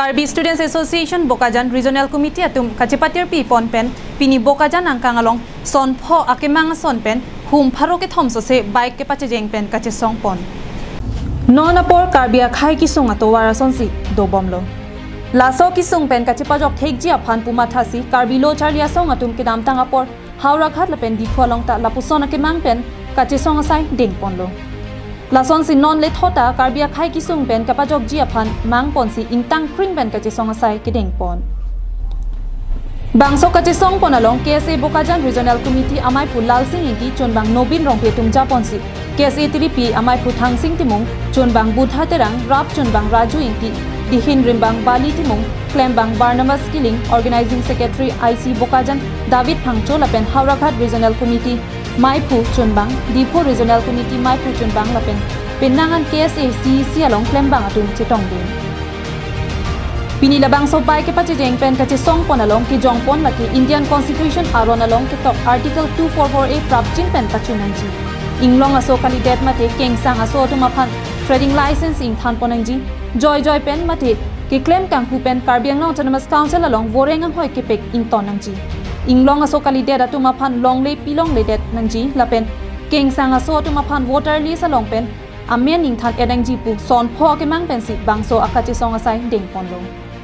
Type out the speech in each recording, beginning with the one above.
Karbi Students Association Bokajan Regional Committee atum kacepatir pi ponpen pini Bokajan ang kangalong son pho akemang son pen hum pharo ke thomso se bike ke pache jeng pen kache song pon nona por Karbia khai ki sung atowara son si do bomlo laso ki sung pen kache pajok thek ji aphan puma thasi Karbi lo charlia song atum ke dam tanga por haura khat la pen di khwalong ta lapuson akemang pen kache song asai ding ponlo Lason si non le thota Karbia khai ki sung pen kapajok ji aphan mang pon si intang kring pen kache song asai kideng pon Bangso kache song pon along KSA Bokajan Regional Committee amai pu lal sing inki chon bang nobin rong pe tumja pon si KSA TVP amai pu thang sing timung chon bang budha terang rap chon bang raju inki dihin rimbang bali timung claim bang Barnabas Killing Organizing Secretary IC Bokajan David Phangcho lapen Haurakhat Regional Committee Maipu Chunbang, Dipo Regional Committee Maipu Chunbang lapen Penangan KSA CEC along Klembang atung Chitong din. Pinilabang so pai ke pache jeng pen kache song pon along ki jong pon laki Indian Constitution aron along ke top Article 244A prap jin pen pachunanji. Inglong aso kalidet mate kengsang aso tumaphan trading license ing than ponangji. Joy pen mate ke claim kang hu pen Karbi Anglong Autonomous Council along Vorengam hoi ke pek ing tonangji. Inglong aso kalidet atuma phan long le pilong le det nangji lapen kengsang aso atuma phan water list along pen amen ing than edangji pu son pho ke mang pen si bangso akache song asai deng ponlo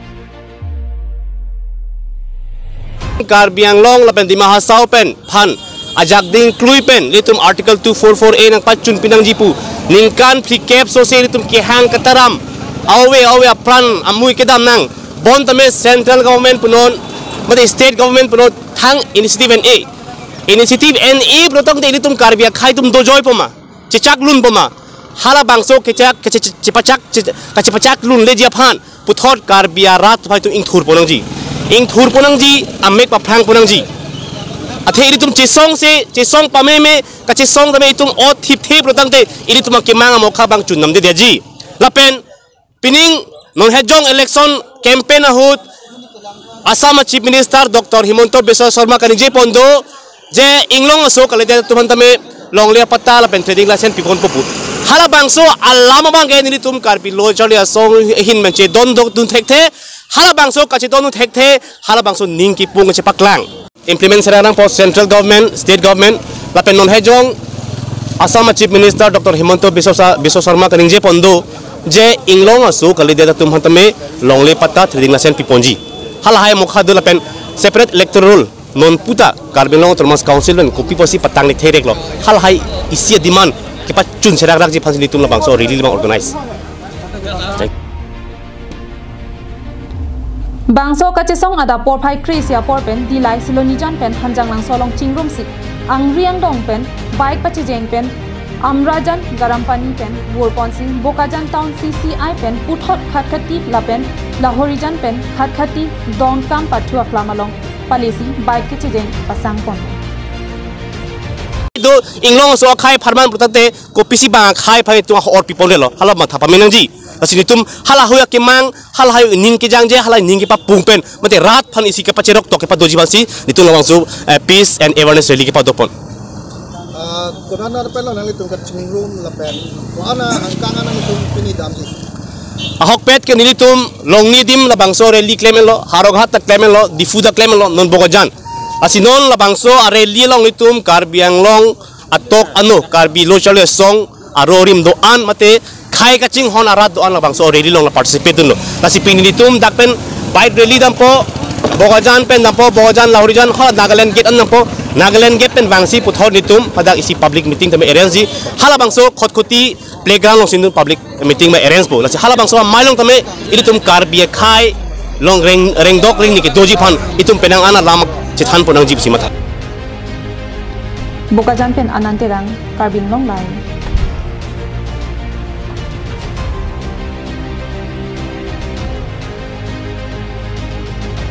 Karbi Anglong lapen di mahasau pen phan ajak ding klui pen litum article 244A nang pachun pinangji pu ningkan plikep so se litum ke hang kataram awe apran amui kedam nang bon tame central government punon mate state government punon thang initiative NA protong de litum Karbia khai tum dojoi poma chechak lun poma hala bangso kechak kachepachak lun le jia phan puthot Karbia rat phai tu ingthur ponangji amek pa phrang ponangji athe litum chesong pame me kachesong tame itum o thip protong de litum kemang amokha bang chunam de deji lapen pining non hejong election campaign ahut Assam Chief Minister Dr. Himanta Biswa Sarma kanije pondo je inglong aso kalede tuman tame longlia pata la pen trading license pikon popu hala bangso alama bang ge ni tum Karbi lo chalia song hin menche don dok dun thekte hala bangso kache don thekte hala bangso ning ki pung che paklang implement serang for central government state government la pen non hejong Assam Chief Minister Dr. Himanta Biswa Sarma kanije pondo je inglong aso kalede tuman tame longlia pata trading license piponji halahai mukhadu lapen separate electoral non puta Karbi Anglong Autonomous Council dan kopi posi patang ni terek lo halahai isi demand kepa chun serak ji phansi litum la bangso really bang organize Bangso kache song ada por phai krisia por pen dilai siloni jan pen hanjang lang solong chingrum si angriang dong pen bike pache jeng pen Amrajan Garampani pen Warponsi Bokajan Town CCI pen Puthot Khatkati lapen Lahorijan pen Khatkati Dongkam Pathua Klamalong Palesi bike ke chejeng pasang pon do inglong so khai farman protate ko pisi bang khai phai tu or people lo hala ma thapa menangji asini tum hala hoya ke mang hala hayu ning ke jangje hala ning ke pa pungpen mate rat phan isi ke pa cherok to ke pa doji bansi nitung lawang so peace and awareness rally ke pa dopon Kurana pelo nang itong catching room lapen. Kuana hangkangan nang itong pinidam si. Ahok pet ke nilitum longni dim labangso rally klemelo haroghat tak klemelo difuda klemelo non Bokajan. Asinon labangso rally long itum Karbi Anglong atok ano Karbi lo chale song arorim doan mate khai kaching hon arat doan labangso rally long la participate no. Lasi pinilitum dakpen bike rally dampo Bokajan pen dampo Bokajan Lahorijan khala Nagaland gate an dampo Nagaland gate pen bangsi puthor nitum padak isi public meeting tame arrange hala bangso khotkhuti playground long sindu public meeting ma arrange bo lasi hala bangso mailong tame ilitum Karbia khai long reng dok ring ni ke doji phan itum penang ana lam chithan ponang jip simatha Bokajan pen ananterang Karbi Anglong lai